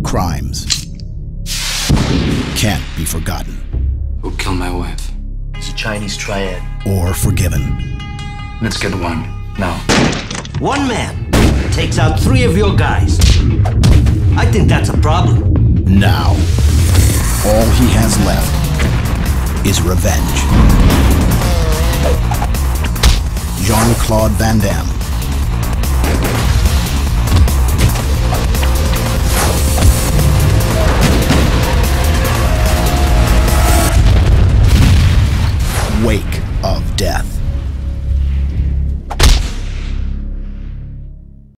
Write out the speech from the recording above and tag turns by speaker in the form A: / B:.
A: crimes can't be forgotten.
B: Who killed my wife?
C: It's a Chinese triad.
A: Or forgiven.
B: Let's get one, now.
C: One man takes out 3 of your guys. I think that's a problem.
A: Now, all he has left is revenge. Jean-Claude Van Damme.